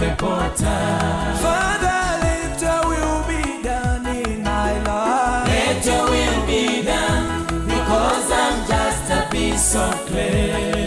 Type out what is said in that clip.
the potter. Father, let your will be done in my life. Let your will be done, because I'm just a piece of clay.